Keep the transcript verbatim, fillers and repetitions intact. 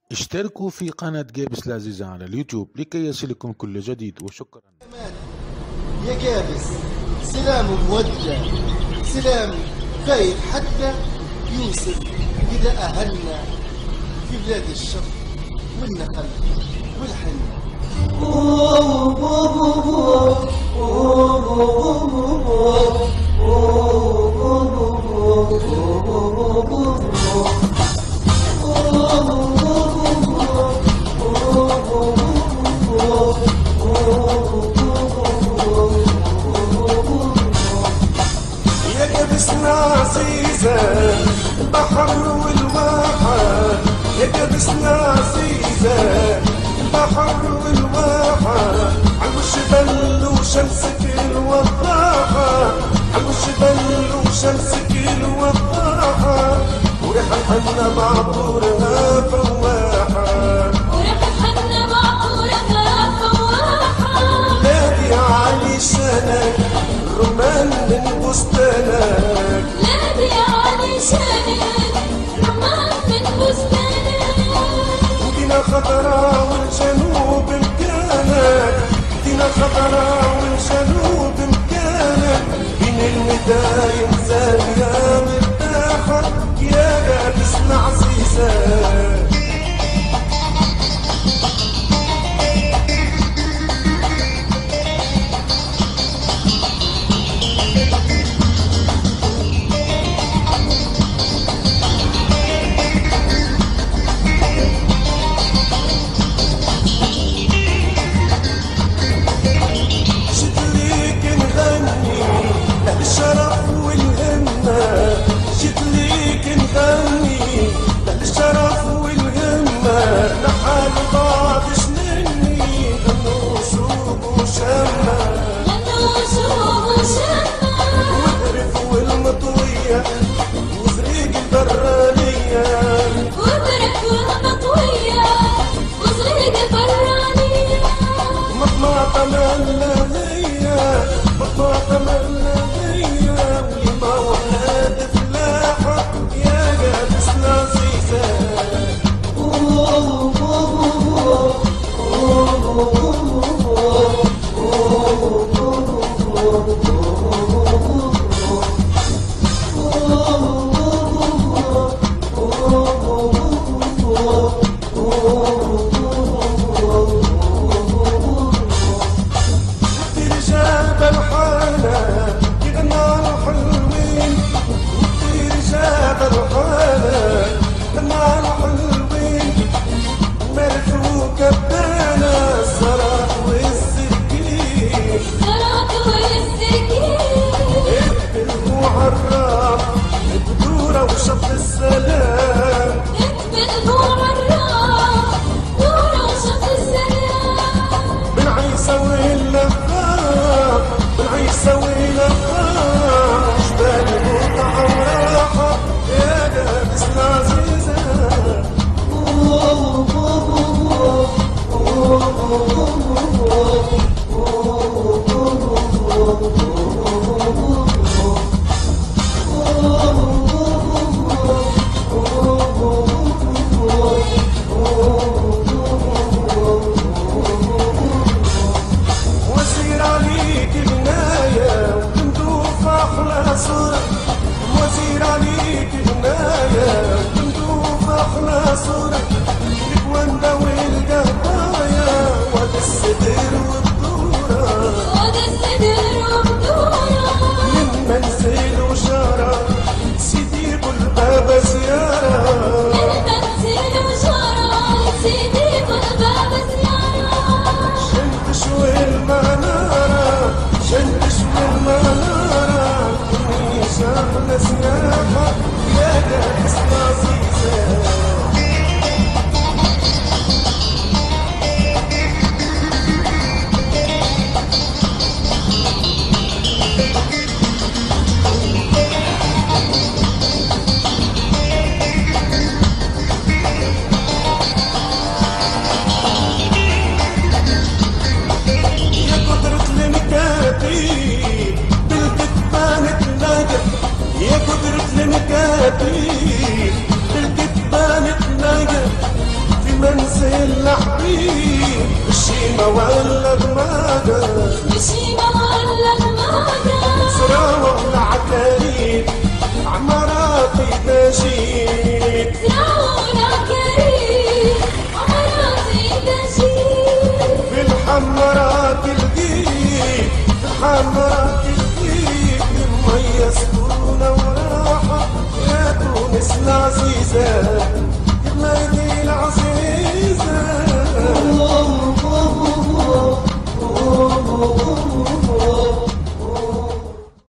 اشتركوا في قناة جابس العزيزة على اليوتيوب لكي يصلكم كل جديد، وشكرا. يا جابس سلام مودة، سلام خير حتى يوسف إذا أهلنا في بلاد الشط والنخل والحنة. يا جابسنا عزيزة البحر والواحة، يا جابسنا عزيزة البحر والواحة، عالوش بل وشمسك الوضاحة، عالوش بل وشمسك الوضاحة، وريح الحنة معطورها فواحة، وريح الحنة معطورها فواحة، نادي علي شانك الرمان من بستانك، نادي علي شانك الرمان من بستانك، ودينا خضرا والجنوب مكانك، دينا خضرا والجنوب مكانك، بين المداين زاوية مرتاحة، يا جابسنا عزيزة. الشرف والهمة جيت ليك نغني، الشرف ولا غمادة مشينا ولا غمادة زراوة والعكاريب عمراتي تجيب زراونا كريم عمراتي تجيب في الحمرات الجيب في الحمرات الجيب المية سكونة وراحة يا تونس العزيزة